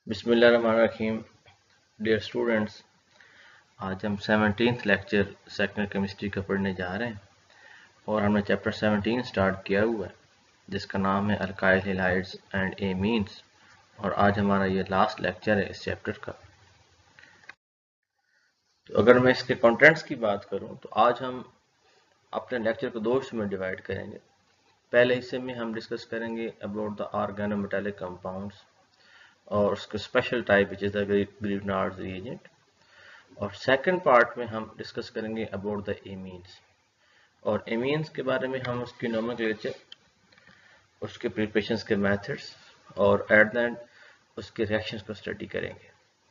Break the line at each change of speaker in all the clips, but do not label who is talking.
बिस्मिल्लाहिर्रहमानिर्रहीम। Dear students, आज हम 17th लेक्चर सेकेंड केमिस्ट्री का पढ़ने जा रहे हैं और हमने चैप्टर 17 स्टार्ट किया हुआ है जिसका नाम है अल्काइल हैलाइड्स एंड एमीन्स। और आज हमारा ये लास्ट लेक्चर है इस चैप्टर का। तो अगर मैं इसके कंटेंट्स की बात करूं तो आज हम अपने लेक्चर को दो हिस्सों में डिवाइड करेंगे। पहले हिस्से में हम डिस्कस करेंगे अबाउट द ऑर्गेनोमेटालिक कंपाउंड्स और उसके special type which is the Grignard reagent, और सेकंड पार्ट में हम डिस्कस करेंगे अबाउट द एमीन्स। और एमीन्स के बारे में हम उसकी नोमेनक्लेचर, उसके प्रिपरेशंस के मेथड्स और एट द एंड उसके रिएक्शंस को स्टडी करेंगे।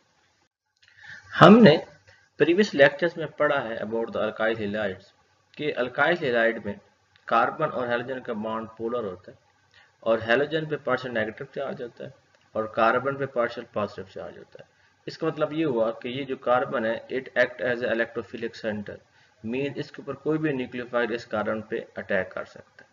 हमने प्रीवियस लेक्चर्स में पढ़ा है अबाउट द अल्काइल हैलाइड्स कि अल्काइल हैलाइड में कार्बन और हैलोजन का बॉन्ड पोलर होता है और हैलोजन पे पार्शियल नेगेटिव चार्ज होता है और कार्बन पे पार्शियल पॉजिटिव चार्ज होता है। इसका मतलब ये हुआ कि ये जो कार्बन है it act as a electrophilic centre, mean इसके ऊपर कोई भी न्यूक्लियोफाइल इस कार्बन पे अटैक कर सकता है।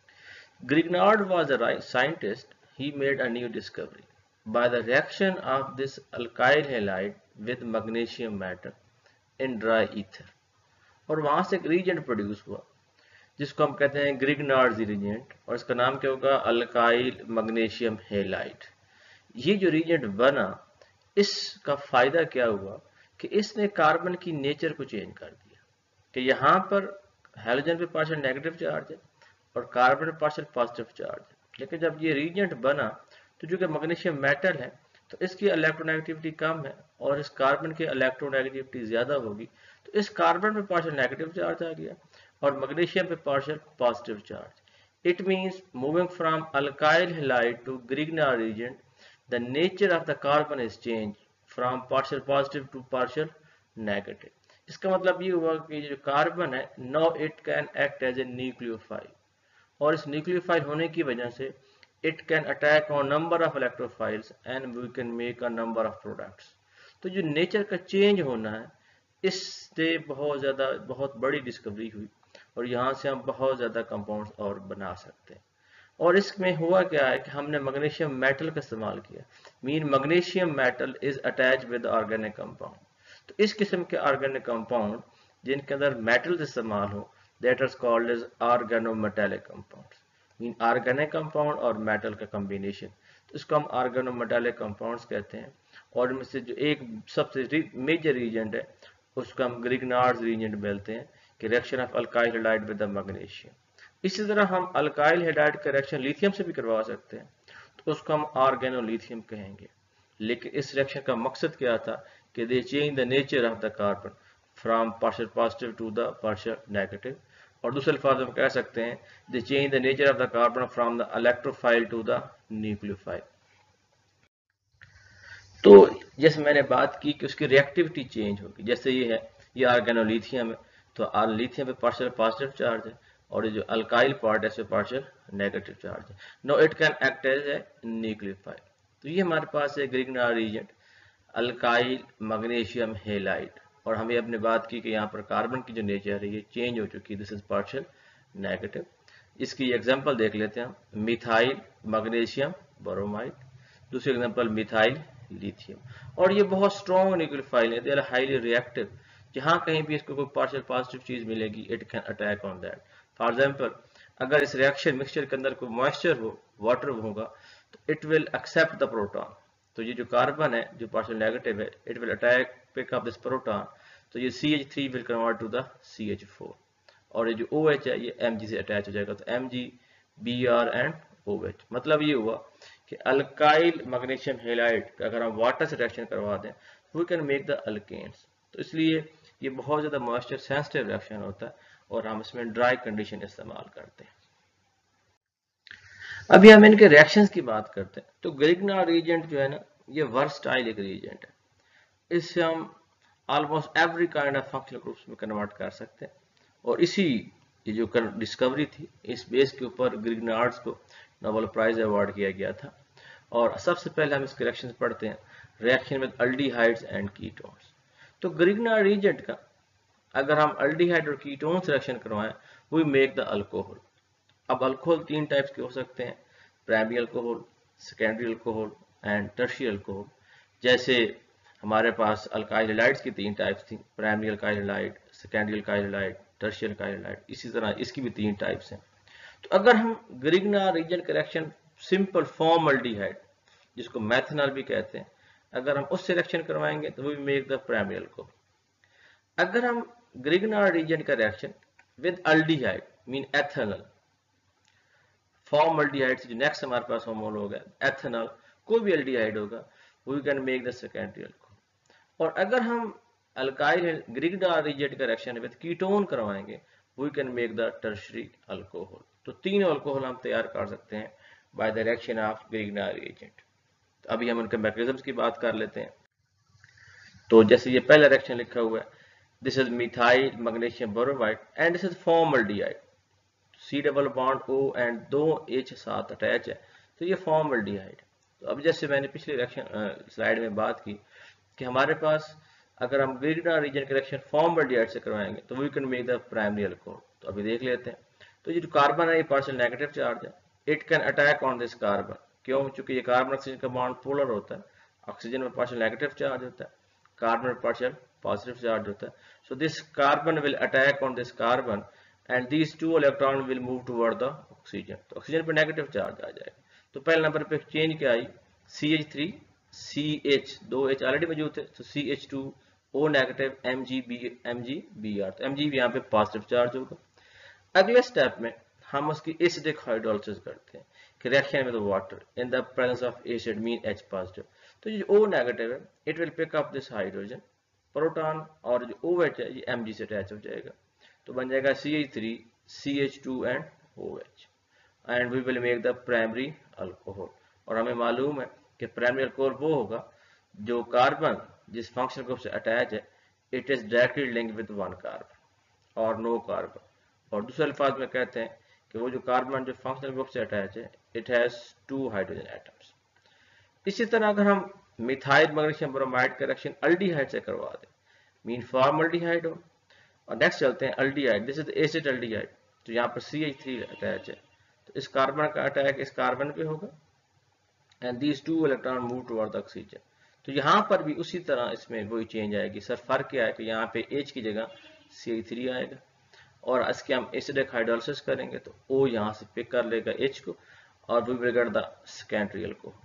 Grignard was a scientist. He made a new discovery by the reaction of this alkyl halide with magnesium metal in dry ether, और वहां से एक रीजेंट प्रोड्यूस हुआ जिसको हम कहते हैं ग्रिग्नार्ड रीजेंट, और इसका नाम क्या होगा, अल्काइल मैग्नीशियम हैलाइड। ये जो रीजेंट बना, इसका फायदा क्या हुआ कि इसने कार्बन की नेचर को चेंज कर दिया कि यहाँ पर हाइड्रोजन पे पार्शियल नेगेटिव चार्ज है और कार्बन पे पार्शियल पॉजिटिव चार्ज है। लेकिन जब ये रीजेंट बना तो जो कि मैग्नीशियम मेटल है तो इसकी इलेक्ट्रोनेगेटिविटी कम है और इस कार्बन की इलेक्ट्रोनेगेटिविटी ज्यादा होगी, तो इस कार्बन पे पार्शियल नेगेटिव चार्ज आ गया और मैग्नीशियम पे partial positive charge. It means moving from alkyl halide to Grignard reagent, the nature of the carbon is changed from partial positive to partial negative. इसका मतलब ये हुआ कि जो कार्बन है now it can act as a nucleophile, और इस nucleophile होने की वजह से it can attack on number of electrophiles and we can make a number of products. तो जो नेचर का चेंज होना है इससे बहुत बड़ी डिस्कवरी हुई और यहाँ से हम बहुत ज़्यादा कंपाउंड्स और बना सकते हैं। और इसमें हुआ क्या है कि हमने मैग्नीशियम मेटल का इस्तेमाल किया, mean magnesium metal is attach with organic compound. तो इस किस्म के ऑर्गेनिक कंपाउंड जिनके अंदर मेटल इस्तेमाल हो, that is called as organometallic compounds, mean organic compound और मेटल का कॉम्बिनेशन। तो इसको हम ऑर्गेनोमेटालिक कंपाउंड्स कहते हैं। और इनमें से जो एक सबसे मेजर रीजेंट है उसको हम ग्रिग्नार्ड रीजेंट बोलते हैं कि reaction of alkyl halide with the magnesium. इसी तरह हम अल्काइल हैलाइड का रिएक्शन लिथियम से भी करवा सकते हैं, तो उसको हम ऑर्गेनोलिथियम कहेंगे। लेकिन इस रिएक्शन का मकसद क्या था कि they change the nature of the carbon from partial positive to the partial negative, और दूसरे अल्फाज में कह सकते हैं they change the nature of the carbon from the electrophile to the nucleophile. तो जैसे मैंने बात की कि उसकी रिएक्टिविटी चेंज होगी, जैसे ये है, ये ऑर्गेनोलिथियम है तो लिथियम पे पार्शियल पॉजिटिव चार्ज है और ये जो अल्काइल पार्ट है इसमें पार्शियल नेगेटिव चार्ज है। No it can act as a nucleophile. तो ये हमारे पास है Grignard reagent alkyl magnesium halide, और हमें अपने बात की कि यहाँ पर कार्बन की जो नेचर है ये चेंज हो चुकी है, दिस इज पार्शियल नेगेटिव। इसकी एग्जांपल देख लेते हैं, मिथाइल मैग्नीशियम ब्रोमाइड, दूसरी एग्जांपल मिथाइल लिथियम। और ये बहुत स्ट्रॉन्ग न्यूक्लियोफाइल है, दे आर हाईली रिएक्टिव। जहां कहीं भी इसको कोई पार्शियल पॉजिटिव चीज मिलेगी it can attack on that. For example, अगर इस रिएक्शन मिक्सचर के अंदर कोई मॉइस्चर हो, वाटर होगा, तो it will accept the proton. तो ये जो कार्बन है जो पार्शियल नेगेटिव है, it will attack pick up this proton, तो ये CH3 will convert to the CH4, और ये जो OH है ये Mg से अटैच हो जाएगा, तो Mg Br एंड OH। मतलब ये हुआ कि अल्काइल मैग्नीशियम हैलाइड अगर हम वाटर से रिएक्शन करवा दें we can make the alkanes. तो इसलिए ये बहुत ज़्यादा मॉइस्चर सेंसिटिव रिएक्शन होता है और हम इसमें ड्राई कंडीशन इस्तेमाल करते हैं। अभी हम इनके रिएक्शंस की बात करते हैं। तो ग्रिग्नार्ड रीजेंट जो है ना, ये वर्सटाइल एक रीजेंट है, इससे हम almost every kind of functional groups में कन्वर्ट कर सकते हैं। और इसी ये जो डिस्कवरी थी इस बेस के ऊपर ग्रिग्नार्ड्स को नोबेल प्राइज अवार्ड किया गया था। और सबसे पहले हम इसके रिएक्शंस पढ़ते हैं, reaction with aldehydes and ketones. तो ग्रिग्नार्ड रीजेंट का अगर हम अल्डिहाइड और कीटोन्स रिएक्शन करवाएं वी मेक द अल्कोहल। अब अल्कोहल तीन टाइप्स के हो सकते हैं, primary alcohol, secondary alcohol and tertiary alcohol. जैसे हमारे पास अल्काइल हैलाइड्स की 3 टाइप्स थी, primary alkyl halide, secondary alkyl halide, tertiary alkyl halide. इसी तरह इसकी भी 3 टाइप्स हैं। तो अगर हम ग्रिग्नार रीजन करेक्शन सिंपल फॉर्मल्डिहाइड, जिसको मैथनॉल भी कहते हैं, अगर हम उससे रिएक्शन करवाएंगे तो we make the primary alcohol. अगर हम ग्रिग्नार रीजन का reaction with aldehyde mean ethanol, formaldehyde से जो नेक्स्ट हमारे पास होमोलॉग है एथेनॉल, कोई भी एल्डिहाइड होगा, we can make the secondary alcohol. और अगर हम अल्काइल ग्रिग्नार रीजन का रिएक्शन विद कीटोन करवाएंगे, we can make the tertiary alcohol. तो 3 अल्कोहल हम तैयार कर सकते हैं by the reaction of Grignard agent. तो अभी हम उनके मैकेनिज्म की बात कर लेते हैं। तो जैसे ये पहला रिएक्शन लिखा हुआ है, this is methyl magnesium bromide and this is formaldehyde, C double bond O and 2 H साथ अटैच है, तो ये फॉर्मल्डिहाइड। तो अब जैसे मैंने पिछले रिएक्शन स्लाइड में बात की कि हमारे पास अगर हम ग्रिग्नार रीजन का रिएक्शन फॉर्मल्डिहाइड से करवाएंगे तो we can make the primary alcohol. तो अभी देख लेते हैं। तो ये जो कार्बन है ये पार्शियल नेगेटिव चार्ज है, it can attack on this carbon. क्यों? चूंकि ये कार्बन ऑक्सीजन का बॉन्ड पोलर होता है, ऑक्सीजन में पार्शियल नेगेटिव चार्ज होता है, कार्बन में पार्शियल पॉजिटिव चार्ज होता है। So this carbon will attack on this carbon and these 2 electron will move toward the oxygen। तो ऑक्सीजन पे नेगेटिव चार्ज आ जाएगा। तो पहले नंबर पे चेंज क्या आई, CH3 CH, 2 H ऑलरेडी मौजूद थे, तो CH2 O नेगेटिव MgBr, तो Mg यहाँ पे पॉजिटिव चार्ज होगा। अगले स्टेप में हम उसकी एसिडिक हाइड्रोलिसिस करते हैं कि reaction with water in the presence of acid mean H positive. तो जो O नेगेटिव है it will pick up this hydrogen proton, और जो OH है ये Mg से अटैच हो जाएगा। तो बन जाएगा CH3 CH2 and OH and we will make the primary alcohol. और हमें मालूम है कि प्राइमरी अल्कोहल वो होगा जो कार्बन जिस फंक्शनल ग्रुप से अटैच है it is directly linked with 1 carbon और नो कार्बन। और दूसरे अल्फाज में कहते हैं कि वो जो कार्बन जो फंक्शनल ग्रुप से अटैच है इट हैज 2 हाइड्रोजन एटम्स। इसी तरह अगर हम मिथाइल मैग्नीशियम ब्रोमाइड का रिएक्शन अल्डिहाइड से करवा दें, मीन फॉर्मल्डिहाइड हो, और नेक्स्ट चलते हैं aldehyde, this is acid aldehyde. तो यहाँ पर CH3 अटैच है, तो इस कार्बन का अटैक इस कार्बन पे होगा and these 2 electron move toward the oxygen. तो यहाँ पर भी उसी तरह इसमें वही चेंज आएगी। सर फर्क क्या है कि यहाँ पे H की जगह CH3 आएगा, और इसके हम एसिडिक हाइड्रोलिसिस करेंगे तो O यहाँ से पिक कर लेगा H को, और we will get the secondary alcohol.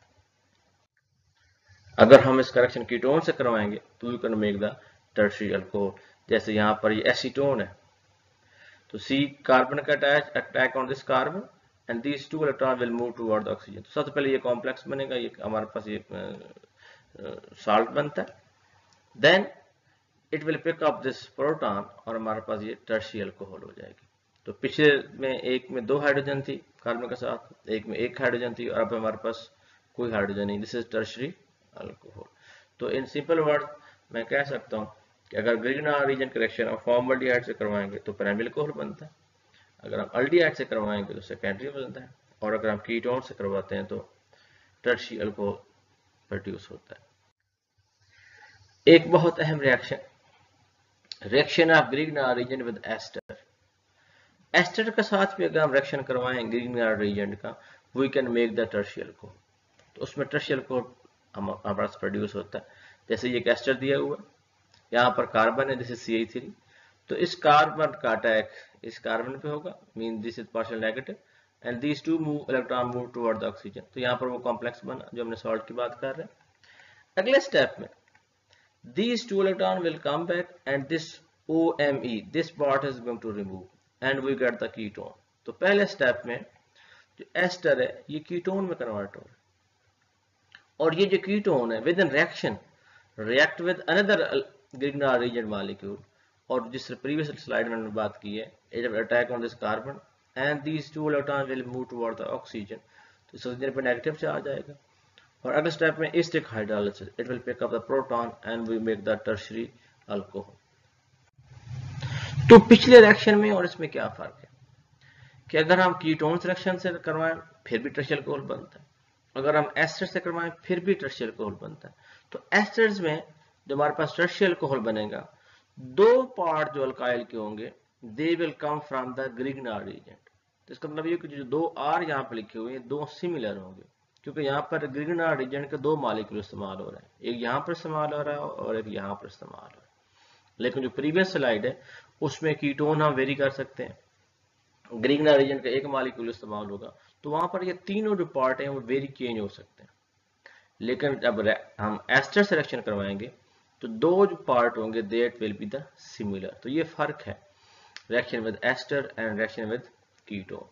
अगर हम इस करेक्शन कीटोन से करवाएंगे तो we can make the tertiary alcohol. जैसे यहाँ पर ये एसीटोन है, तो C कार्बन का attack on this carbon and these 2 electron will move toward the oxygen. तो सबसे पहले ये कॉम्प्लेक्स बनेगा, ये हमारे पास ये साल्ट बनता है, then it will pick up this proton और हमारे पास ये टर्शियरी अल्कोहल हो जाएगी। तो पिछले में एक में 2 हाइड्रोजन थी कार्बन के साथ, एक में 1 हाइड्रोजन थी, और अब हमारे पास कोई हाइड्रोजन नहीं, दिस इज टर्शियरी अल्कोहल। तो इन सिंपल वर्ड मैं कह सकता हूँ कि अगर ग्रिग्नार रीजन करेक्शन हम फॉर्मल्डिहाइड से करवाएंगे तो प्राइमरी अल्कोहल बनता है, अगर हम अल्डिहाइड से करवाएंगे तो सेकेंडरी बनता है, और अगर हम कीटोन से करवाते हैं तो टर्शियरी अल्कोहल प्रोड्यूस होता है। एक बहुत अहम reaction of Grignard reagent with ester. Ester के साथ भी अगर हम रिएक्शन करवाएं ग्रिग्नार रीजन का, we can make the tertiary alcohol. तो उसमें टर्शियरी अल्कोहल हमारे पास प्रोड्यूस होता है। जैसे ये एस्टर दिया हुआ है, यहाँ पर कार्बन है, दिस इज CH3, तो इस कार्बन का अटैक इस कार्बन पे होगा, mean this is partial negative and these 2 electron move toward the oxygen. तो यहाँ पर वो कॉम्प्लेक्स बना जो हमने सॉल्ट की बात कर रहे हैं। अगले स्टेप में these 2 electron will come back and this OMe, this part is going to remove and we get the ketone। तो पहले स्टेप में जो एस्टर है ये कीटोन में कन्वर्ट हो रहा है, और ये जो कीटोन है with in reaction react with another Grignard reagent molecule, और जिस प्रीवियस स्लाइड में हमने बात की है, it will attack on this carbon and these 2 electron will move toward the oxygen. तो इस ऑक्सीजन पे नेगेटिव चार्ज आएगा, और अगले स्टेप में acidic hydrolysis, it will pick up the proton and we make the tertiary alcohol. तो पिछले reaction में और इसमें क्या फर्क है कि अगर हम कीटोन रिएक्शन से करवाएं फिर भी टर्शियरी अल्कोहल बनता है, अगर हम एस्टर से करवाएं फिर भी टर्शियरी अल्कोहल बनता है। तो एस्टर्स में जो हमारे पास टर्शियरी अल्कोहल बनेगा, 2 पार्ट जो अल्काइल के होंगे they will come from the Grignard reagent. तो इसका मतलब ये कि जो 2 R यहाँ पे लिखे हुए हैं 2 सिमिलर होंगे, क्योंकि यहाँ पर ग्रिग्नार्ड रीजन के दो मॉलिक्यूल इस्तेमाल हो रहे हैं, एक यहाँ पर इस्तेमाल हो रहा है और एक यहाँ पर इस्तेमाल हो रहा है। लेकिन जो प्रीवियस स्लाइड है उसमें कीटोन हम वेरी कर सकते हैं, ग्रिग्नार्ड रीजन का एक मॉलिक्यूल इस्तेमाल होगा, तो वहां पर ये तीनों जो पार्ट हैं वो वेरी चेंज हो सकते हैं। लेकिन जब हम एस्टर सिलेक्शन करवाएंगे तो दो जो पार्ट होंगे that will be the similar. तो ये फर्क है reaction with ester and reaction with ketone.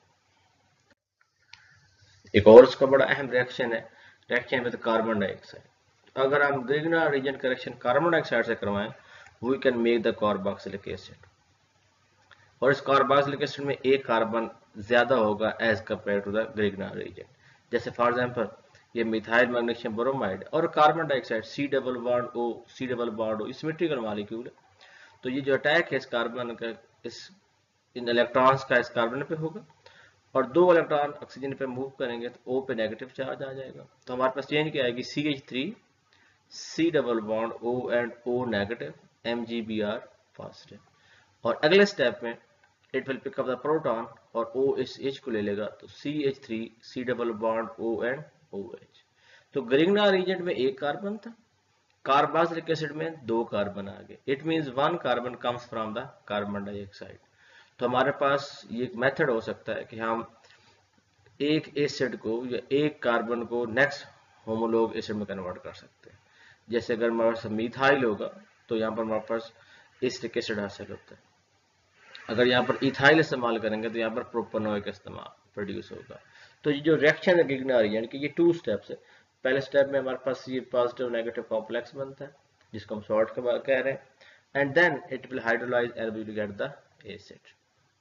एक और उसका बड़ा अहम रिएक्शन है रिएक्शन विद कार्बन डाइऑक्साइड। अगर हम ग्रिग्नार्ड रीजन का रिएक्शन कार्बन डाइऑक्साइड से करवाएं, we can make the carboxylic acid, और इस कार्बोक्सिलिक एसिड में एक कार्बन ज्यादा होगा as compare to the Grignard reagent. जैसे फॉर एग्जांपल ये मिथाइल मैग्नीशियम ब्रोमाइड और carbon dioxide C double bond O symmetrical molecule है। तो ये जो अटैक है इस कार्बन का, इस इन इलेक्ट्रॉन्स का इस कार्बन पे होगा, और दो इलेक्ट्रॉन ऑक्सीजन पे मूव करेंगे तो O पे नेगेटिव चार्ज आ जाएगा। तो हमारे पास चेंज क्या आएगी, CH3 C double bond O and O negative MgBr positive. और अगले स्टेप में it will pick up the proton और O इस H को ले लेगा, तो CH3 C double bond O and OH। तो ग्रिग्नार्ड रीजन में एक कार्बन था, कार्बोक्सिलिक एसिड में दो कार्बन आ गए। It means one carbon comes from the carbon dioxide. तो हमारे पास ये एक मेथड हो सकता है कि हम एक एसिड को या एक कार्बन को नेक्स्ट होमोलॉग एसिड में कन्वर्ट कर सकते हैं। जैसे अगर हमारे पास मिथाइल होगा तो यहाँ पर हमारे पास एसिटिक एसिड हासिल होता है। अगर यहाँ पर इथाइल इस्तेमाल करेंगे तो यहाँ पर प्रोपेनॉइक इस्तेमाल प्रोड्यूस होगा। तो ये जो रिएक्शन है ग्रिग्नार्ड यानी कि ये टू स्टेप्स है। पहले स्टेप में हमारे पास ये पॉजिटिव नेगेटिव कॉम्प्लेक्स बनता है जिसको हम सॉल्ट कह रहे हैं, and then it will hydrolyse and we will get the acid.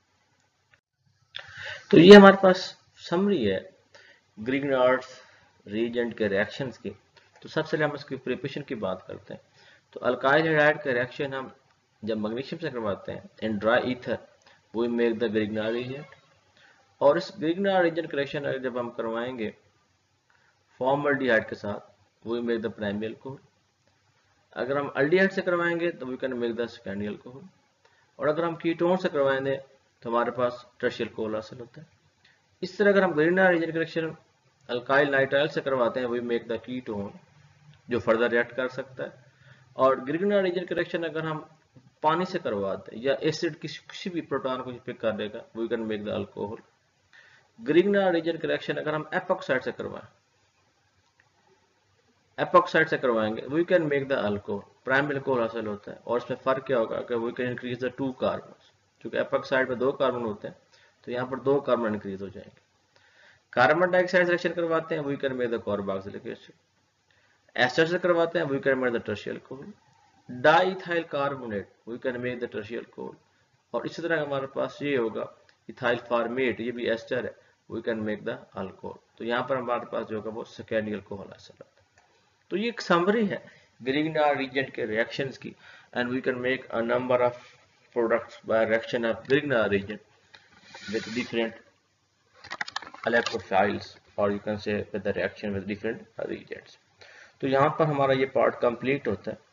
तो ये हमारे पास समरी है ग्रिग्नार्ड रीजेंट के रिएक्शंस की। तो सबसे पहले हम इसकी प्रिपरेशन की बात करते हैं। तो अल्काइल हैलाइड का रिएक्शन हम जब मैग्नीशियम से करवाते हैं in dry ether we make the Grignard reagent, और इस ग्रिग्नार्ड रीजेंट का रिएक्शन जब हम करवाएंगे फॉर्मल्डिहाइड के साथ we make the primary alcohol. अगर हम अल्डिहाइड से करवाएंगे तो we can make the secondary alcohol, और अगर हम कीटोन से करवाएंगे तो हमारे पास टर्शियल अल्कोहल हासिल होता है। इस तरह अगर हम ग्रिग्नार्ड रीजेंट का रिएक्शन अल्काइल नाइट्राइल से करवाते हैं वी मेक द कीटोन जो फर्दर रिएक्ट कर सकता है। और ग्रिग्नार्ड रीजेंट का रिएक्शन अगर हम पानी से करवाते हैं या एसिड किसी भी प्रोटॉन को पिक कर देगा we can make the alcohol. Grignard reagent का रिएक्शन अगर हम एपॉक्साइड से करवाएं, एपॉक्साइड से करवाएंगे we can make the alcohol, primary alcohol हासिल होता है। और इसमें फर्क क्या होगा कि we can increase the two carbon, क्योंकि एपॉक्साइड में दो कार्बन होते हैं तो यहाँ पर दो कार्बन इंक्रीज हो जाएंगे। कार्बन डाइऑक्साइड से रिएक्शन करवाते हैं we can make the carboxylic acid, ester से करवाते हैं we can make the tertiary alcohol, diethyl carbonate we can make the tertiary alcohol. और इसी तरह हमारे पास ये होगा इथाइल फॉर्मेट, ये भी एस्टर है, we can make the alcohol. तो यहाँ पर हमारे पास जो होगा वो सेकेंडरी अल्कोहल हासिल होता है। तो ये एक समरी है ग्रिग्नार्ड रीजेंट के रिएक्शंस की, and we can make a number of products by reaction of Grignard reagent with different electrophiles, or you can say with the reaction with different reagents। तो यहाँ पर हमारा ये पार्ट कंप्लीट होता है।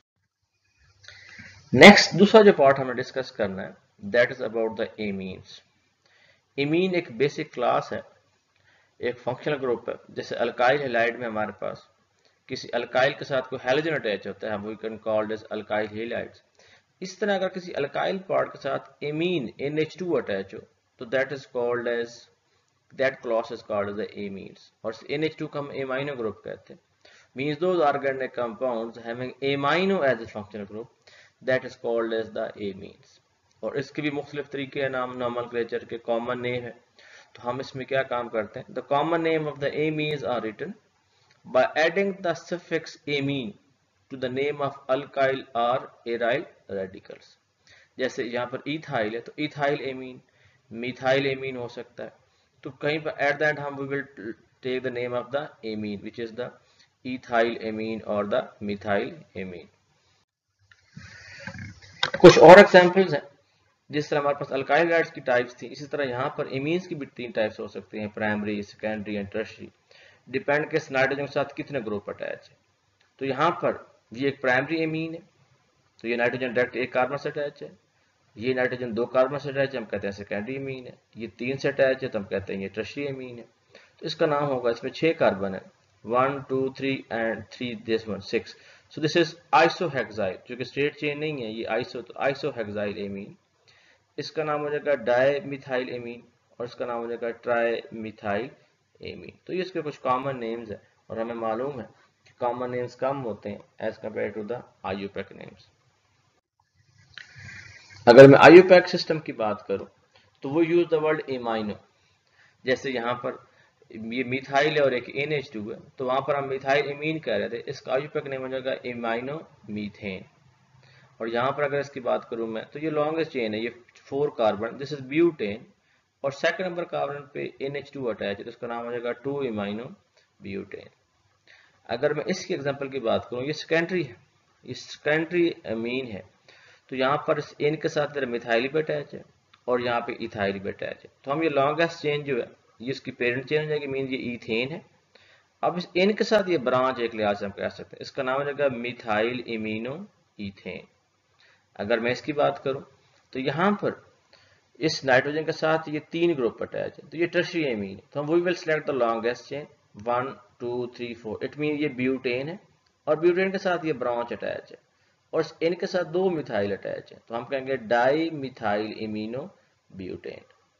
Next दूसरा जो पार्ट हमें डिस्कस करना है that is about the amines. Amine एक बेसिक क्लास है, एक फंक्शनल ग्रुप है। जैसे अल्काइल हैलाइड में हमारे पास किसी अल्काइल के साथ कोई हैलोजन अटैच होता है, we can called as alkyl halides. इस तरह अगर किसी अल्काइल पार्ट के साथ एमीन NH2 अटैच हो तो that is called as that class is called as the amines, और NH2 को हम amino group कहते हैं। means those organic compounds having amino as a functional group that is called as the amines। और इसके भी मुख्तलिफ तरीके हैं नाम नॉमेनक्लेचर के, कॉमन नेम है। तो हम इसमें क्या काम करते हैं, the common name of the amines are written by adding the suffix amine to the name of alkyl or aryl radicals। जैसे यहाँ पर इथाइल है तो इथाइल एमीन, मिथाइल एमीन हो सकता है। तो कहीं पर एट द एंड हम we will take the name of the amine which is the ethyl amine और द मिथाइल एमीन। कुछ और एग्जांपल्स हैं, जिस तरह हमारे पास अल्काइल हैलाइड्स की टाइप्स थी इसी तरह यहाँ पर एमीन्स की भी तीन टाइप्स हो सकती हैं, primary, secondary and tertiary. Depend के नाइट्रोजन के साथ कितने ग्रुप अटैच है। तो यहाँ पर ये एक प्राइमरी एमीन है तो ये नाइट्रोजन डायरेक्ट एक कार्बन से अटैच है, ये नाइट्रोजन दो कार्बन से अटैच है हम कहते हैं सेकेंडरी एमीन है, ये तीन से अटैच है तो हम कहते हैं ये टर्शियरी एमीन है। तो इसका नाम होगा, इसमें 6 कार्बन है, 1 2 3 and 3 this one 6। So this is isohexyl, जो कि स्ट्रेट चेन नहीं है, ये आइसोहेक्साइल एमीन। इसका नाम हो जाएगा डाई मिथाइल एमीन, और इसका नाम हो जाएगा ट्राई मिथाइल एमीन। तो ये इसके कुछ कॉमन नेम्स है, और हमें मालूम है कि कॉमन नेम्स कम होते हैं as compare to the IUPAC names. अगर मैं आईयूपैक सिस्टम की बात करूं तो वो यूज द वर्ड एमाइनो। जैसे यहाँ पर ये मिथाइल है और एक NH2 है, तो वहां पर हम मिथाइल एमीन कह रहे थे, इसका आईयूपैक नेम हो जाएगा एमाइनो मीथेन। और यहाँ पर अगर इसकी बात करूं मैं, तो ये लॉन्गेस्ट चेन है, ये 4 कार्बन, दिस इज ब्यूटेन, और सेकंड नंबर कार्बन पे NH2 अटैच है, तो इसका नाम हो जाएगा 2 इमाइनो ब्यूटेन। अगर मैं इसकी एग्जांपल की बात करूं, ये सेकेंडरी है, ये सेकेंडरी अमीन है, तो यहाँ पर N के साथ मेरा मिथाइल भी अटैच है और यहाँ पे इथाइल भी अटैच है। तो हम ये लॉन्गेस्ट चेन जो है, ये इसकी पेरेंट चेन हो जाएगी, मीन ये ईथेन है। अब इस N के साथ ये ब्रांच एक लिहाज से हम कह सकते हैं, इसका नाम हो जाएगा मिथाइल इमीनो ईथेन। अगर मैं इसकी बात करूं तो यहाँ पर इस नाइट्रोजन के साथ ये 3 ग्रुप अटैच है, तो ये टर्शियरी एमीन है, तो हम we will select the longest chain 1 2 3 4। It mean ये ब्यूटेन है, और ब्यूटेन के साथ ये ब्रांच अटैच है, और इन के साथ 2 मिथाइल अटैच है, तो हम कहेंगे di methyl imino butane.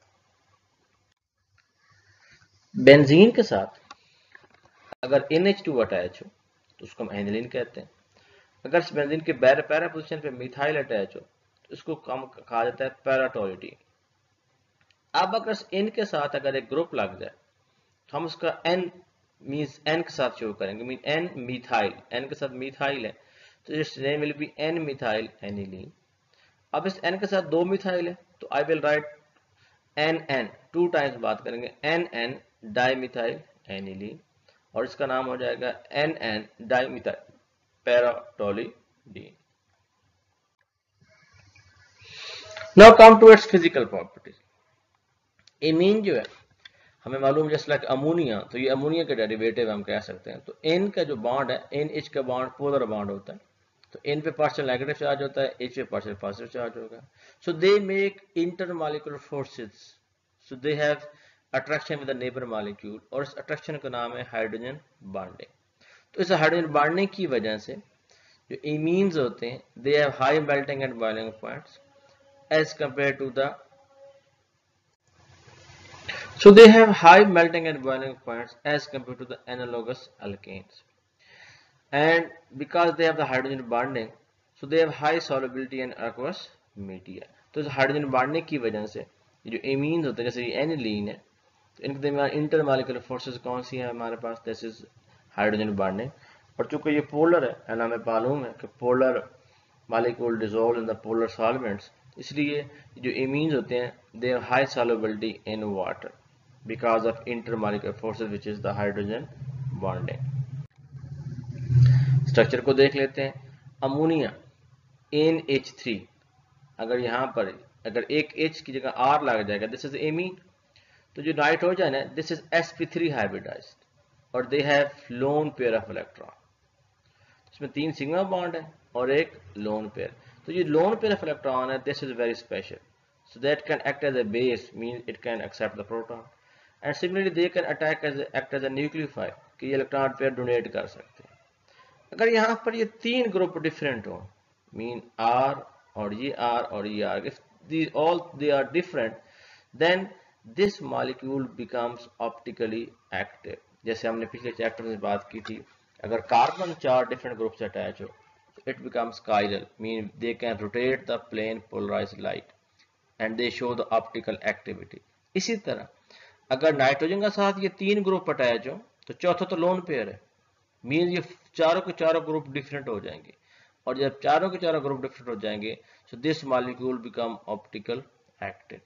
Benzene के साथ अगर NH2 अटैच हो तो उसको हम एनिलीन कहते हैं। अगर इस बेंजीन के पैरा पोजीशन पे मिथाइल अटैच हो तो इसको कहा जाता है पैराटोलिडीन। अब अगर इन के साथ अगर एक ग्रुप लग जाए तो हम उसका N मीन्स N के साथ शो करेंगे, मीन N मिथाइल, N के साथ मिथाइल है, तो इस name will be N methyl aniline. अब इस N के साथ 2 मिथाइल है, तो I will write NN, 2 times बात करेंगे, NN डाइमिथाइल एनिलीन, और इसका नाम हो जाएगा NN dimethyl paratoluidine. Now come to its physical properties. Amine जो है हमें मालूम, जैसे लाइक अमोनिया, तो ये अमोनिया के डेरिवेटिव हम कह सकते हैं। तो N का जो बॉन्ड है, NH का बॉन्ड पोलर बॉन्ड होता है, तो N पे पार्शियल नेगेटिव चार्ज होता है, H पे पार्शियल पॉजिटिव चार्ज होगा। So they make intermolecular forces, so they have attraction with the neighbour molecule, और इस अट्रैक्शन का नाम है हाइड्रोजन बॉन्डिंग। तो इस हाइड्रोजन बॉन्डिंग की वजह से जो एमीन्स होते हैं, they have high melting and boiling points as compare to the So they have high melting and boiling points as compared to the analogous alkanes. And because they have the hydrogen bonding, so they have high solubility in aqueous media. तो इस hydrogen bonding की वजह से जो amines होते हैं, जैसे ये एनिलीन है, तो इनके दरमियान इंटरमॉलिक्यूलर फोर्सेस कौन सी है हमारे पास, दिस इज हाइड्रोजन बॉन्डिंग। और चूंकि ये पोलर है, एंड हमें मालूम है कि polar molecule dissolve in the polar solvents, इसलिए जो एमीन्स होते हैं they have high solubility in water because of intermolecular forces which is the hydrogen bonding। Structure को देख लेते हैं। अमोनिया NH3, अगर यहाँ पर अगर एक H की जगह R लग जाएगा, दिस इज एमीन। तो जो नाइट्रोजन है, दिस इज sp3 हाइब्रिडाइज्ड, और they have lone pair of electron, इसमें 3 सिग्मा बॉन्ड है और एक लोन पेयर। तो ये लोन पेयर ऑफ इलेक्ट्रॉन है, this is very special, so that can act as a base, means it can accept the proton, and similarly they can act as a nucleophile, कि ये electron pair donate कर सकते हैं। अगर यहाँ पर ये 3 ग्रुप डिफरेंट हो, मीन R और ये R और ये R, if these all they are different, then this molecule becomes optically active। जैसे हमने पिछले चैप्टर में बात की थी, अगर कार्बन 4 डिफरेंट ग्रुप से अटैच हो, it becomes chiral, mean they can rotate the plane polarized light and they show the optical activity। इसी तरह अगर नाइट्रोजन का साथ ये 3 ग्रुप अटैच हो, तो चौथा तो लोन पेयर है, मीन ये चारों के चारों ग्रुप डिफरेंट हो जाएंगे, और जब चारों के चारों ग्रुप डिफरेंट हो जाएंगे, so this molecule become optical active.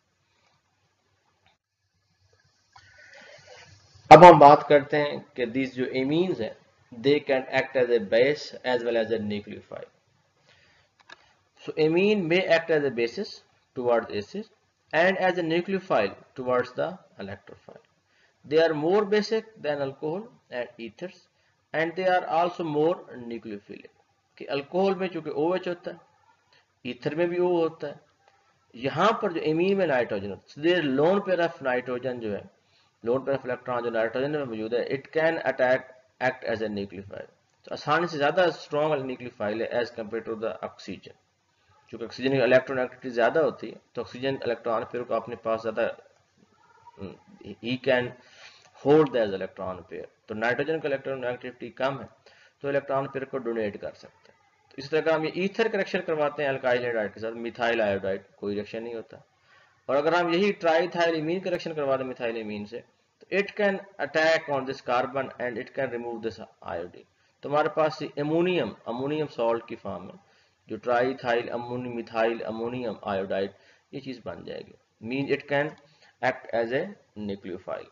अब हम बात करते हैं कि दिस जो एमीन्स है, they can act as a base as well as a nucleophile. So amine may act as a basis towards acids and as a nucleophile towards the electrophile। They are more basic than alcohol and ethers, and they are also more nucleophilic। कि alcohol में चूंकि OH होता है, ether में भी O होता है, यहाँ पर जो एमीन में नाइट्रोजन होता है, लोन पेयर ऑफ नाइट्रोजन जो है लोन पेयर ऑफ इलेक्ट्रॉन जो नाइट्रोजन में मौजूद है, it can attack act as a nucleophile, तो आसानी से ज़्यादा स्ट्रॉन्ग न्यूक्लियोफाइल है as compare to the oxygen. क्योंकि ऑक्सीजन की इलेक्ट्रोनेगेटिविटी ज़्यादा होती है, तो ऑक्सीजन इलेक्ट्रॉन पेयर को अपने पास ज़्यादा, he can hold as electron pair. तो नाइट्रोजन का इलेक्ट्रोनेगेटिविटी कम है, तो इलेक्ट्रॉन पेयर को डोनेट कर सकते हैं। तो इस तरह हम ये ईथर का रिएक्शन करवाते हैं अल्काइल हाइड्राइड के साथ, मिथाइल आयोडाइड, कोई रिएक्शन नहीं होता। और अगर हम यही ट्राइथाइलेमीन का रिएक्शन करवा दें मिथाइलेमीन से, तो it can attack on this carbon and it can remove this iodine. तो हमारे पास अमोनियम सॉल्ट की फॉर्म में जो ट्राइथाइल मिथाइल अमोनियम आयोडाइड, ये चीज बन जाएगी, mean it can act as a nucleophile.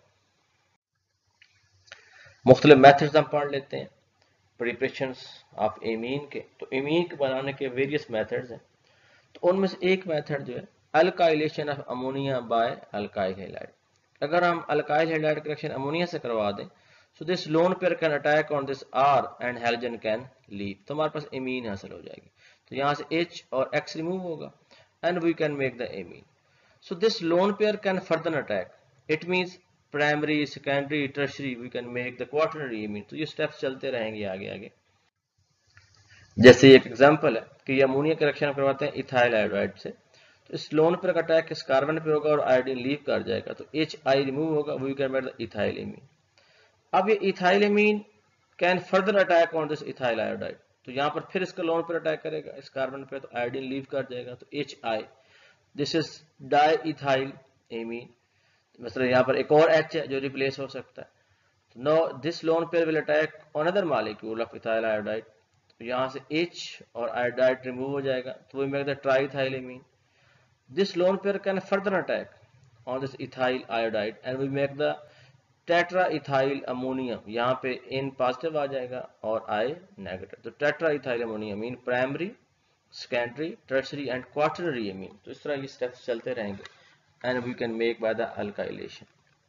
मुख्तलिफ मेथड्स हम पढ़ लेते हैं प्रिपरेशंस ऑफ एमीन के। तो एमीन के बनाने के वेरियस मेथड्स हैं, तो उनमें से एक मेथड जो है alkylation of ammonia by alkyl halide. अगर हम अल्काइल हैलाइड रिएक्शन अमोनिया से करवा दें, so this lone pair can attack on this R and halogen can leave, तो हमारे पास एमीन हासिल हो जाएगी। तो यहाँ से H और X रिमूव होगा and we can make the amine. So this lone pair can further attack, it means primary, secondary, tertiary, we can make the quaternary amine. तो ये स्टेप्स चलते रहेंगे आगे आगे। जैसे एक एग्जांपल है कि ये अमोनिया का रिएक्शन करवाते हैं इथाइल आयोडाइड से, तो इस लोन पर अटैक इस कार्बन पे होगा और आयोडीन लीव कर जाएगा, तो HI रिमूव होगा, we can make the ethyl amine. अब ये ethyl amine can further attack on this ethyl iodide, तो यहाँ पर फिर इसका लोन पर अटैक करेगा इस कार्बन पे, तो आयोडीन लीव कर जाएगा, तो HI, this is di ethyl amine. मतलब यहाँ पर एक और H है जो रिप्लेस हो सकता है। तो no this lone pair will attack another molecule of ethyl iodide, तो यहाँ से H और आयोडाइड रिमूव हो जाएगा, तो we make the triethyl amine. This lone pair can further attack on this ethyl iodide and we make the tetra ethyl ammonium, यहाँ पे N positive आ जाएगा और I नेगेटिव, तो tetra ethyl ammonium mean primary, secondary, tertiary and quaternary amine. तो इस तरह ये स्टेप्स चलते रहेंगे and we can make by the alkylation.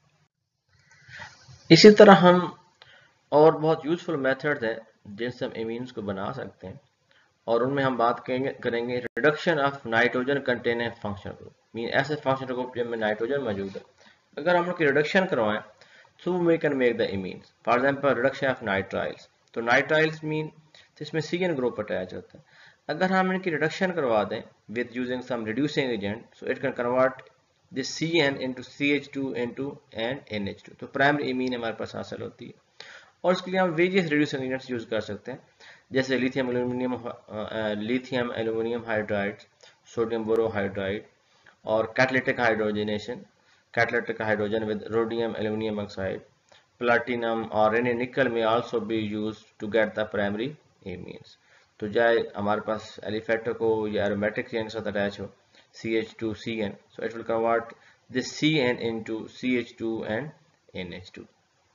इसी तरह हम और बहुत यूजफुल मेथड्स हैं जिनसे हम एमीन्स को बना सकते हैं, और उनमें हम बात करेंगे reduction of nitrogen containing functional group, mean ऐसे फंक्शनल ग्रुप जिनमें नाइट्रोजन मौजूद है, अगर हम उनकी रिडक्शन करवाएं so we can make the amines. For example, reduction of nitriles. तो nitriles mean इसमें CN group अटैच होता है। अगर हम इनकी रिडक्शन करवा दें with using some reducing agent, so it can convert this CN into CH2 into and NH2. तो प्राइमरी एमीन हमारे पास हासिल होती है, और इसके लिए हम वेरियस रिड्यूसिंग एजेंट्स यूज कर सकते हैं, जैसे lithium aluminium hydride, sodium borohydride, और catalytic hydrogenation, catalytic hydrogen with rhodium aluminum oxide, platinum or any nickel may also be used to get the primary amines. तो चाहे हमारे पास एलिफेटिक हो या एरोमेटिक चेन के साथ अटैच हो CH2CN, so it will convert this CN into CH2 and NH2.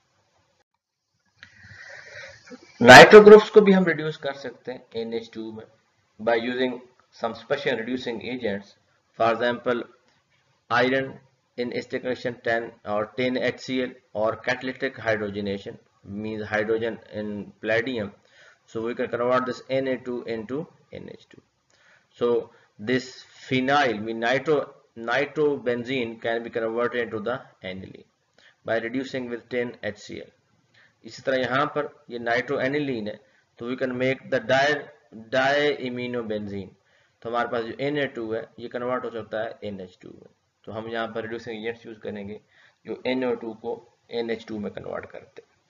Nitro groups को भी हम रिड्यूस कर सकते हैं NH2 में by using some special reducing agents. For example, iron in stimulation 10 or 10 HCl, or catalytic hydrogenation means hydrogen in palladium, so we can convert this Na2 into NH2. So this phenyl mean nitrobenzene can be converted into the aniline by reducing with 10 HCl. इसी तरह यहाँ पर ये nitro aniline है, तो we can make the diaminobenzene, तो हमारे पास जो Na2 है ये कन्वर्ट हो सकता है NH2 में, तो हम यहाँ पर रिड्यूसिंग एजेंट्स यूज करेंगे जो NO2 को NH2 में कन्वर्ट करते हैं।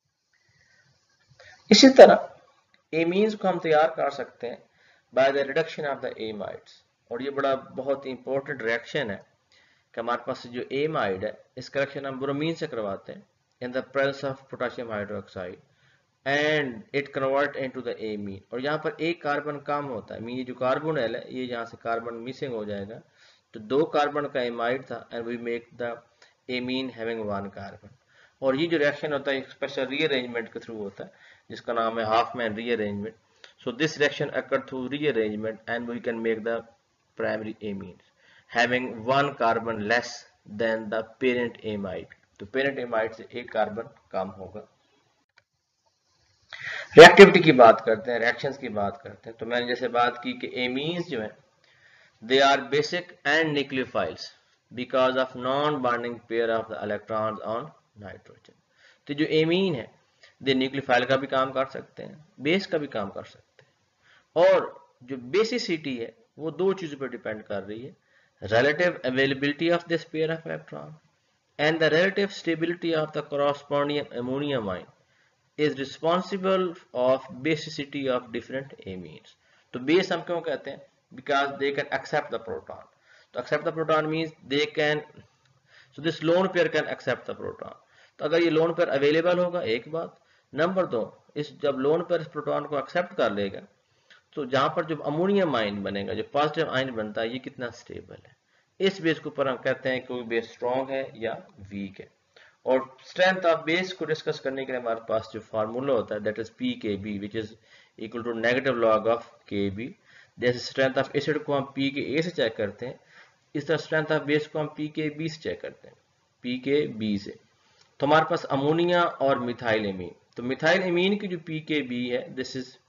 इसी तरह एमीन्स को हम तैयार कर सकते हैं by the reduction of the amides, और ये बड़ा बहुत इंपॉर्टेंट रिएक्शन है कि हमारे पास जो एमाइड है इसका रिएक्शन हम ब्रोमीन से करवाते हैं in the presence of potassium hydroxide and it convert into the amine, और यहाँ पर एक कार्बन कम होता है, मीन ये जो कार्बोनिल है ये यहाँ से कार्बन मिसिंग हो जाएगा, तो 2 कार्बन का एमाइड था and we make the amine having 1 carbon. और ये जो रिएक्शन होता है स्पेशल रीअरेंजमेंट के थ्रू होता है जिसका नाम है Hofmann rearrangement. So this reaction occur through rearrangement and we can make the primary amine having 1 carbon less than the parent amide, तो पेरेंट एमाइड से 1 कार्बन कम होगा। रिएक्टिविटी की बात करते हैं, रिएक्शंस की बात करते हैं, तो मैंने जैसे बात की कि एमीन्स जो है they are basic and nucleophiles, because of non-bonding pair of the electrons on nitrogen. तो जो एमीन है दे न्यूक्लियोफाइल का भी काम कर सकते हैं, बेस का भी काम कर सकते हैं, और जो बेसिसिटी है वो दो चीजों पर डिपेंड कर रही है, relative availability of this pair of electron and the relative stability of the corresponding ammonium ion is responsible of basicity of different amines. तो बेस हम क्यों कहते हैं? Because they can accept the proton. तो accept the proton means they can, so this lone pair can accept the proton. तो अगर ये lone pair available होगा, एक बात, नंबर दो, इस जब लोन पेयर इस प्रोटॉन को एक्सेप्ट कर लेगा तो जहां पर जो अमोनियम आयन बनेगा, जो पॉजिटिव आयन बनता है, ये कितना स्टेबल है, इस बेस के ऊपर हम कहते हैं कि कोई बेस स्ट्रॉन्ग है या वीक है। और स्ट्रेंथ ऑफ बेस को डिस्कस करने के लिए हमारे पास जो फार्मूला होता है that is p K b which is equal to negative log of K b. जैसे स्ट्रेंथ ऑफ एसिड को हम पी के ए से चेक करते हैं, इस तरह स्ट्रेंथ ऑफ बेस को हम पी के बी से चेक करते हैं, पी के बी से। तो हमारे पास अमोनिया और मिथाइल एमीन, तो मिथाइल एमीन की जो पी के बी है दिस इज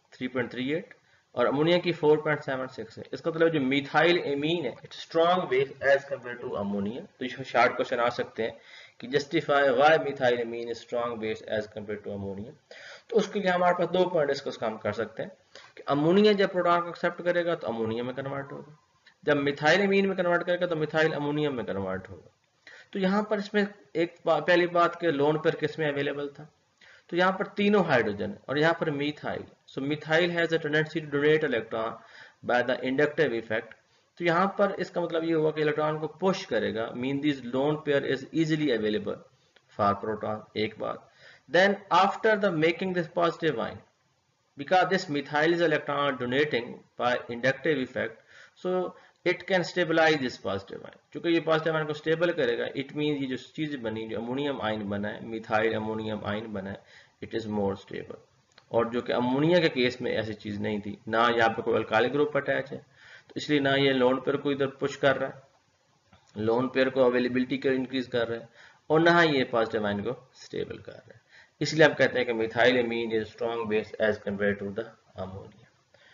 3.38 और अमोनिया की 4.76 है। इसका मतलब जो मिथाइल एमीन है its strong base as compare to ammonia. तो इसमें शार्ट क्वेश्चन आ सकते हैं कि justify why methyl amine is strong base as compare to ammonia. तो उसके लिए हमारे पास दो पॉइंट डिस्कस काम कर सकते हैं कि अमोनिया जब प्रोटॉन को एक्सेप्ट करेगा तो अमोनिया में कन्वर्ट होगा, जब मिथाइल एमीन में कन्वर्ट करेगा तो मिथाइल अमोनियम में कन्वर्ट होगा। तो यहाँ पर इसमें एक पहली बात के लोन पर किस में अवेलेबल था, तो यहाँ पर तीनों हाइड्रोजन और यहाँ पर methyl. So methyl has a tendency to donate electron by the inductive effect. तो यहाँ पर इसका मतलब ये हुआ कि इलेक्ट्रॉन को पुश करेगा, mean this lone pair is easily available for proton, एक बात। Then after the making this positive ion, because this methyl is electron donating by inductive effect, so it can stabilize this positive ion। क्योंकि ये positive ion को stable करेगा, it mean ये जो चीज बनी, जो अमोनियम आयन बना है, मिथाइल अमोनियम आयन बना है, इट इज मोर स्टेबल। और जो कि अमोनिया के केस में ऐसी चीज नहीं थी, ना यहाँ पे कोई अल्काइल ग्रुप अटैच है, तो इसलिए ना ये लोन पेयर को इधर पुश कर रहा है, लोन पेयर को अवेलेबिलिटी को इंक्रीज कर रहा है, और ना ये पॉजिटिव आयन को स्टेबल कर रहा है। इसलिए आप कहते हैं कि methyl amine is strong base as compare to the ammonia.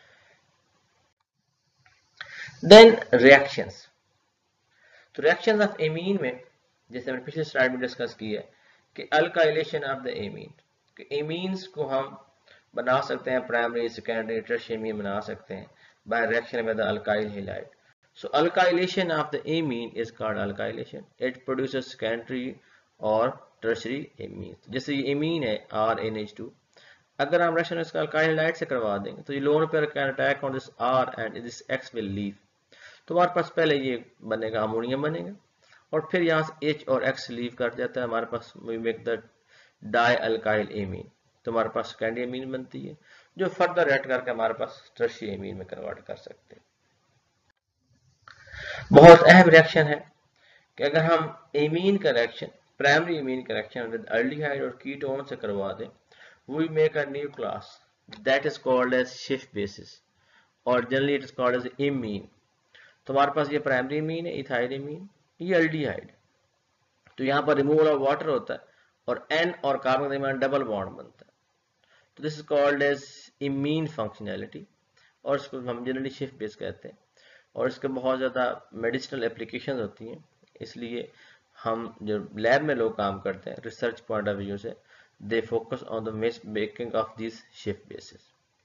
Then reactions, तो रिएक्शंस ऑफ एमीन में जैसे हमने पिछले स्लाइड में डिस्कस किया कि अल्काइलेशन ऑफ द एमीन, कि एमीन्स को हम बना सकते हैं प्राइमरी, सेकेंडरी, टर्शियरी बना सकते हैं by reaction with the alkyl halide. So alkylation of the amine is called alkylation, it produces secondary और टर्शियरी एमीन। जैसे ये एमीन है RNH2, अगर हम रिएक्शन इसका अल्काइल हैलाइड से करवा देंगे तो ये lone pair can attack on this R and this X will leave. तो हमारे पास पहले ये बनेगा अमोनियम बनेगा और फिर यहाँ से H और X लीव कर जाता है, हमारे पास we make the di alkyl amine. तो हमारे पास सेकेंडरी एमीन बनती है जो फर्दर रिएक्ट करके हमारे पास टर्शियरी एमीन में कन्वर्ट कर सकते हैं। बहुत अहम रिएक्शन है कि अगर हम एमीन का रिएक्शन, प्राइमरी एमीन का रिएक्शन विद एल्डिहाइड और कीटोन से करवा दें, we make a new class that is called as शिफ्ट बेसिस और generally it is called as amine. तो हमारे पास ये प्राइमरी एमीन है, इथाइल एमीन, ये एल्डिहाइड। तो यहाँ पर रिमूवल ऑफ वाटर होता है और N और कार्बन के दरमियान डबल बॉन्ड बनता है, तो this is called as imine functionality और इसको हम जनरली शिफ्ट बेस कहते हैं। और इसके बहुत ज़्यादा मेडिसिनल एप्लीकेशन होती हैं, इसलिए हम जो लैब में लोग काम करते हैं रिसर्च पॉइंट ऑफ व्यू से, they focus on the making of this शिफ्ट बेसिस।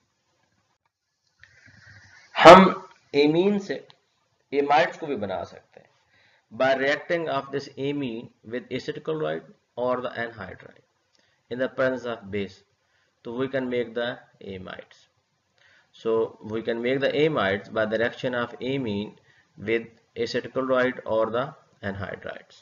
हम एमीन से एमाइड्स को भी बना सकते हैं by reacting of this amine with acetyl chloride or the anhydride in the presence of base, so we can make the amides. So we can make the amides by the reaction of amine with acetyl chloride or the anhydrides.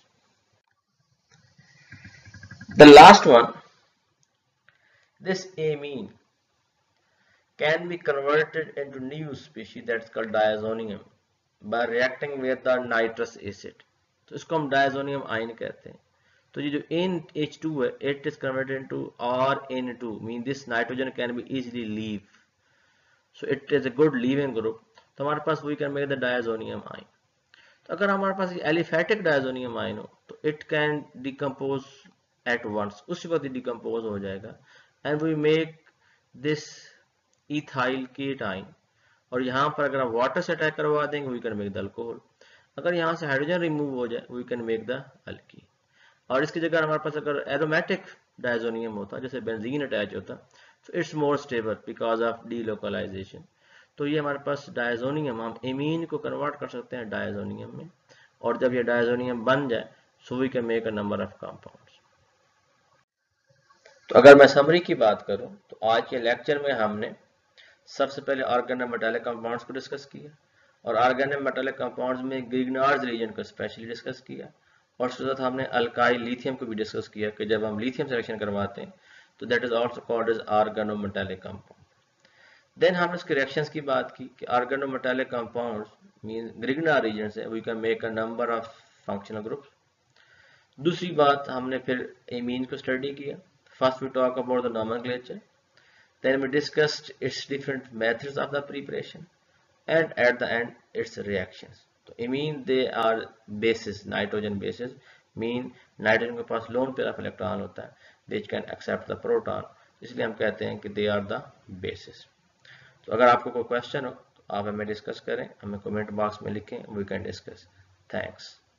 The last one, this amine can be converted into new species that's called diazonium by reacting with the nitrous acid. तो इसको हम diazonium ion कहते हैं। तो ये जो NH2 है, it is converted into RN2, mean this nitrogen can be easily leave, so it is a good leaving group। तो हमारे पास we can make the diazonium ion। तो अगर हमारे पास एलिफेटिक डायजोनियम आयन हो तो it can decompose at once, उसी वक्त decompose हो जाएगा, and we make this ethyl cation। और यहाँ पर अगर हम वाटर से अटैक करवा देंगे we can make the alcohol. अगर यहाँ से हाइड्रोजन रिमूव हो जाए we can make the alkene. और इसकी जगह हमारे पास अगर एरोमेटिक डायजोनियम होता जैसे बेंजीन अटैच होता तो it's more stable because of delocalisation. तो ये हमारे पास डायजोनियम, हम एमीन को कन्वर्ट कर सकते हैं डायजोनियम में, और जब ये डायजोनियम बन जाए so we can make a number of compounds. तो अगर मैं समरी की बात करूं तो आज के लेक्चर में हमने सबसे पहले ऑर्गेनोमेटालिक कंपाउंड्स को डिस्कस किया, और ऑर्गेनोमेटालिक कंपाउंड्स में ग्रिग्नार्ड रीजन को स्पेशली डिस्कस किया, और उसके साथ हमने अल्काइल लिथियम को भी डिस्कस किया कि जब हम लिथियम सिलेक्शन करवाते हैं तो that is also called as organometallic compound. Then हमने उसके रिएक्शंस की बात की कि organometallic compounds mean Grignard reagent से we can make a number of functional groups. दूसरी बात हमने फिर एमीन को स्टडी किया। First we talk about the nomenclature, then we discussed its different methods of the preparation, and at the end its reactions. तो amine they are bases, nitrogen bases, mean nitrogen के पास lone pair of electron होता है which can accept the proton, इसलिए हम कहते हैं कि they are the bases। तो अगर आपको कोई क्वेश्चन हो तो आप हमें डिस्कस करें, हमें कमेंट बॉक्स में लिखें, we can discuss। Thanks।